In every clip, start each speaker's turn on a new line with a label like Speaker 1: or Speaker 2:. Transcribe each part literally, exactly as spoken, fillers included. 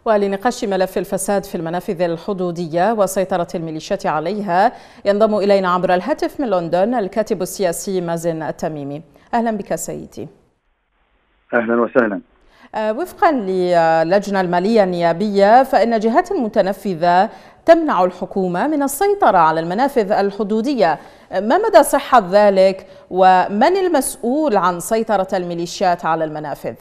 Speaker 1: ولنقاش ملف الفساد في المنافذ الحدودية وسيطرة الميليشيات عليها ينضم إلينا عبر الهاتف من لندن الكاتب السياسي مازن التميمي. أهلا بك سيدي.
Speaker 2: أهلا وسهلا.
Speaker 1: وفقا للجنة المالية النيابية فإن جهات المتنفذة تمنع الحكومة من السيطرة على المنافذ الحدودية، ما مدى صحة ذلك ومن المسؤول عن سيطرة الميليشيات على المنافذ؟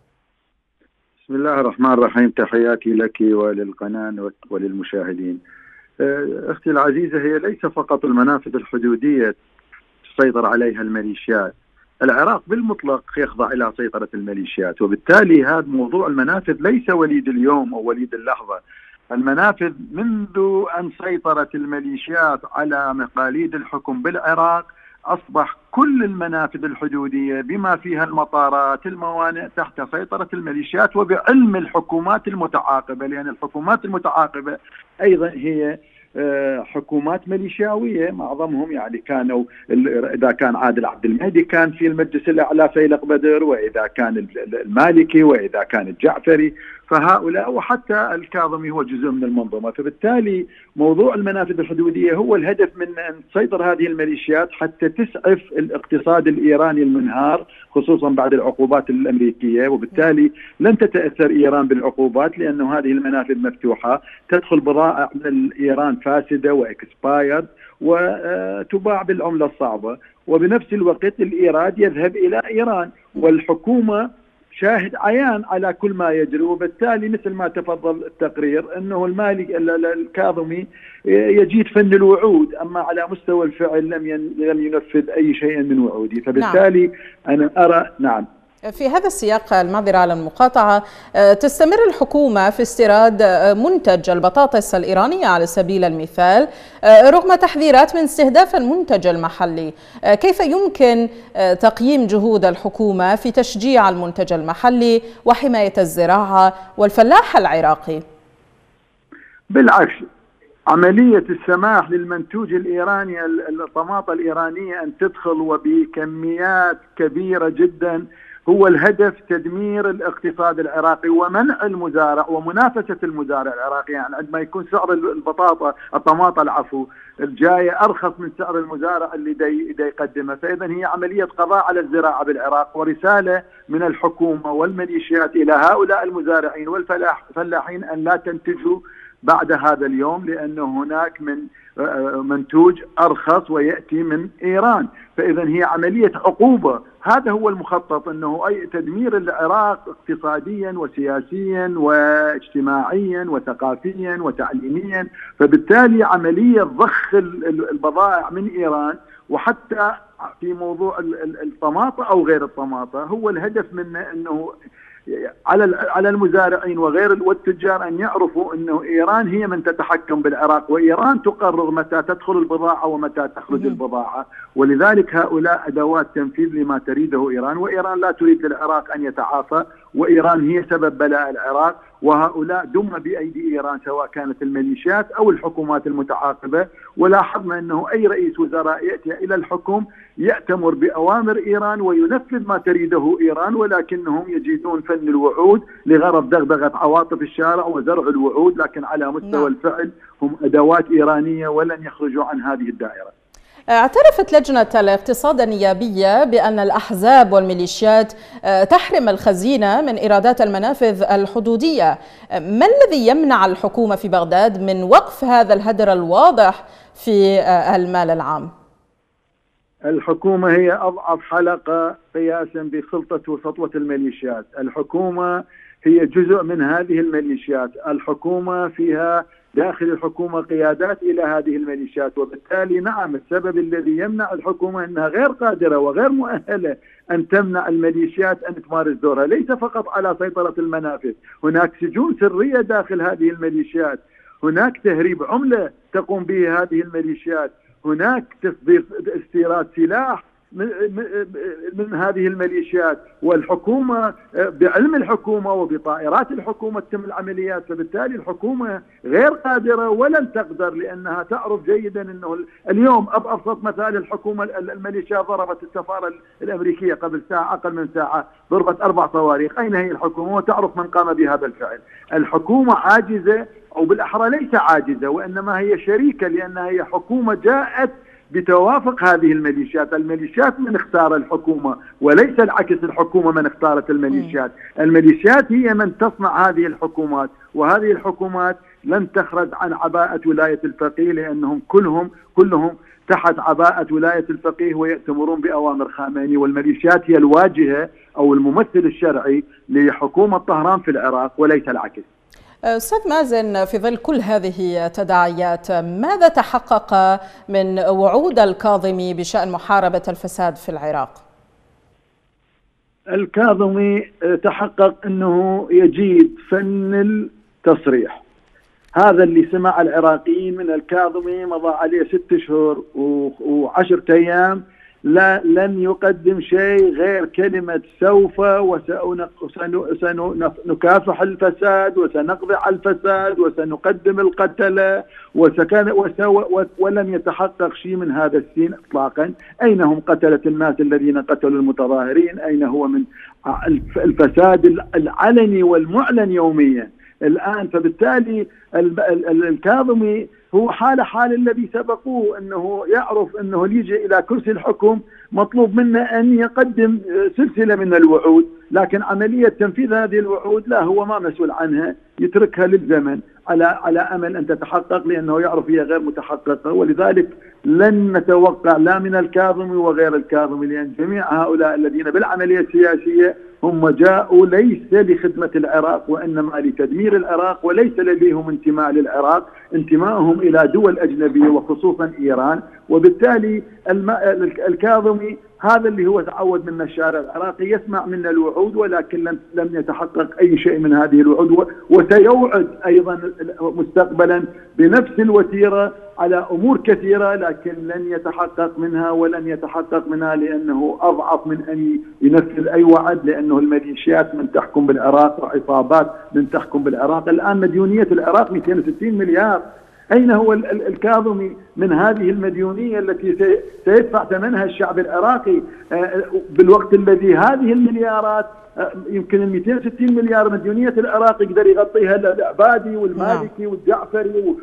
Speaker 2: بسم الله الرحمن الرحيم، تحياتي لك وللقناة وللمشاهدين. أختي العزيزة، هي ليس فقط المنافذ الحدودية تسيطر عليها الميليشيات، العراق بالمطلق يخضع إلى سيطرة الميليشيات، وبالتالي هذا موضوع المنافذ ليس وليد اليوم أو وليد اللحظة. المنافذ منذ أن سيطرت الميليشيات على مقاليد الحكم بالعراق أصبح كل المنافذ الحدودية بما فيها المطارات الموانئ تحت سيطرة الميليشيات وبعلم الحكومات المتعاقبة، لأن الحكومات المتعاقبة أيضا هي حكومات ميليشياوية معظمهم، يعني كانوا إذا كان عادل عبد المهدي كان في المجلس الأعلى فيلق بدر، وإذا كان المالكي، وإذا كان الجعفري، فهؤلاء وحتى الكاظمي هو جزء من المنظومة. فبالتالي موضوع المنافذ الحدودية هو الهدف من أن تسيطر هذه الميليشيات حتى تسعف الاقتصاد الإيراني المنهار، خصوصا بعد العقوبات الأمريكية، وبالتالي لن تتأثر إيران بالعقوبات لأنه هذه المنافذ مفتوحة، تدخل بضائع من إيران فاسدة وإكسبايرد وتباع بالعملة الصعبة، وبنفس الوقت الإيراد يذهب إلى إيران، والحكومة شاهد عيان على كل ما يجري. وبالتالي مثل ما تفضل التقرير أنه المالك الكاظمي يجيد فن الوعود، أما على مستوى الفعل لم لم ينفذ أي شيء من وعوده. فبالتالي نعم. أنا أرى نعم
Speaker 1: في هذا السياق، المعذرة على المقاطعة، تستمر الحكومة في استيراد منتج البطاطس الإيرانية على سبيل المثال رغم تحذيرات من استهداف المنتج المحلي. كيف يمكن تقييم جهود الحكومة في تشجيع المنتج المحلي وحماية الزراعة والفلاح العراقي؟
Speaker 2: بالعكس، عملية السماح للمنتوج الإيراني الطماطة الإيرانية أن تدخل وبكميات كبيرة جدا هو الهدف تدمير الاقتصاد العراقي ومنع المزارع ومنافسة المزارع العراقي. يعني عندما يكون سعر البطاطا الطماطة العفو الجاية أرخص من سعر المزارع اللي دي, دي يقدمه، فإذا هي عملية قضاء على الزراعة بالعراق، ورسالة من الحكومة والميليشيات إلى هؤلاء المزارعين والفلاحين أن لا تنتجوا بعد هذا اليوم، لأنه هناك من منتوج أرخص ويأتي من إيران. فإذا هي عملية عقوبة، هذا هو المخطط، أنه أي تدمير العراق اقتصاديا وسياسيا واجتماعيا وثقافيا وتعليميا. فبالتالي عملية ضخ البضائع من إيران، وحتى في موضوع الطماطة أو غير الطماطة هو الهدف منه أنه على على المزارعين وغير والتجار أن يعرفوا أنه إيران هي من تتحكم بالعراق، وإيران تقرر متى تدخل البضاعة ومتى تخرج البضاعة، ولذلك هؤلاء أدوات تنفيذ لما تريده إيران، وإيران لا تريد للعراق أن يتعافى، وإيران هي سبب بلاء العراق، وهؤلاء دم بأيدي إيران سواء كانت الميليشيات أو الحكومات المتعاقبة. ولاحظنا أنه أي رئيس وزراء يأتي إلى الحكم يأتمر بأوامر إيران وينفذ ما تريده إيران، ولكنهم يجيدون فن الوعود لغرض دغدغة عواطف الشارع وزرع الوعود، لكن على مستوى الفعل هم أدوات إيرانية ولن يخرجوا عن هذه الدائرة.
Speaker 1: اعترفت لجنة الاقتصاد النيابية بأن الأحزاب والميليشيات تحرم الخزينة من إيرادات المنافذ الحدودية. ما الذي يمنع الحكومة في بغداد من وقف هذا الهدر الواضح في المال العام؟
Speaker 2: الحكومة هي أضعف حلقة قياسا بسلطة وسطوة الميليشيات. الحكومة هي جزء من هذه الميليشيات، الحكومة فيها داخل الحكومة قيادات إلى هذه الميليشيات، وبالتالي نعم السبب الذي يمنع الحكومة أنها غير قادرة وغير مؤهلة أن تمنع الميليشيات أن تمارس دورها، ليس فقط على سيطرة المنافذ، هناك سجون سرية داخل هذه الميليشيات، هناك تهريب عملة تقوم به هذه الميليشيات، هناك تصدير استيراد سلاح من هذه الميليشيات، والحكومة بعلم الحكومة وبطائرات الحكومة تتم العمليات، فبالتالي الحكومة غير قادرة ولن تقدر، لأنها تعرف جيدا أنه اليوم أبسط مثال الحكومة الميليشيات ضربت السفارة الأمريكية قبل ساعة، أقل من ساعة ضربت أربع صواريخ. أين هي الحكومة؟ وتعرف من قام بهذا الفعل. الحكومة عاجزة، أو بالأحرى ليس عاجزة وإنما هي شريكة، لأنها هي حكومة جاءت بتوافق هذه الميليشيات. الميليشيات من اختار الحكومة وليس العكس، الحكومة من اختارت الميليشيات. الميليشيات هي من تصنع هذه الحكومات، وهذه الحكومات لن تخرج عن عباءة ولاية الفقيه، لأنهم كلهم كلهم تحت عباءة ولاية الفقيه ويأتمرون بأوامر خامنئي، والميليشيات هي الواجهة أو الممثل الشرعي لحكومة طهران في العراق وليس العكس.
Speaker 1: أستاذ مازن، في ظل كل هذه التداعيات ماذا تحقق من وعود الكاظمي بشأن محاربة الفساد في العراق؟
Speaker 2: الكاظمي تحقق أنه يجيد فن التصريح. هذا اللي سمع العراقيين من الكاظمي مضى عليه ست شهور وعشرة أيام، لا لن يقدم شيء غير كلمة سوف، وسنكافح الفساد وسنقضي على الفساد وسنقدم القتلة وسكان ولم يتحقق شيء من هذا السين إطلاقا. أين هم قتلة الناس الذين قتلوا المتظاهرين؟ أين هو من الفساد العلني والمعلن يوميا الآن؟ فبالتالي الكاظمي هو حال حال الذي سبقوه، أنه يعرف أنه يجي إلى كرسي الحكم مطلوب منه أن يقدم سلسلة من الوعود، لكن عملية تنفيذ هذه الوعود لا، هو ما مسؤول عنها، يتركها للزمن على على أمل أن تتحقق، لأنه يعرف هي غير متحققة. ولذلك لن نتوقع لا من الكاظمي وغير الكاظمي، لأن جميع هؤلاء الذين بالعملية السياسية هم جاءوا ليس لخدمة العراق وإنما لتدمير العراق، وليس لديهم انتماء للعراق، انتمائهم إلى دول أجنبية وخصوصا إيران. وبالتالي الكاظمي هذا اللي هو تعود من الشارع العراقي، يسمع منا الوعود ولكن لم لم يتحقق أي شيء من هذه الوعود، وسيوعد أيضا مستقبلا بنفس الوتيرة على أمور كثيرة، لكن لن يتحقق منها ولن يتحقق منها لأنه أضعف من أن ينفذ أي وعد، لأنه الميليشيات من تحكم بالعراق وعصابات من تحكم بالعراق. الآن مديونية العراق مئتين وستين مليار. أين هو الكاظمي من هذه المديونية التي سيدفع ثمنها الشعب العراقي بالوقت الذي هذه المليارات يمكن ال مئتين وستين مليار مديونية العراق يقدر يغطيها العبادي والمالكي والجعفري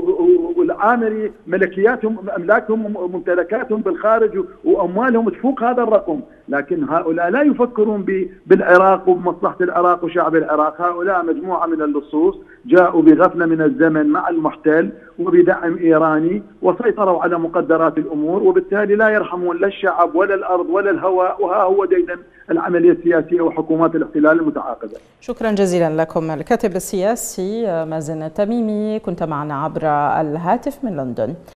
Speaker 2: والعامري، ملكياتهم أملاكهم وممتلكاتهم بالخارج وأموالهم تفوق هذا الرقم. لكن هؤلاء لا يفكرون بالعراق وبمصلحة العراق وشعب العراق. هؤلاء مجموعة من اللصوص جاءوا بغفلة من الزمن مع المحتل وبدعم إيراني وسيطروا على مقدرات الأمور، وبالتالي لا يرحمون لا الشعب ولا الأرض ولا الهواء. وها هو ديدا العملية السياسية وحكومات الاحتلال المتعاقبة.
Speaker 1: شكرا جزيلا لكم الكاتب السياسي مازن التميمي، كنت معنا عبر الهاتف من لندن.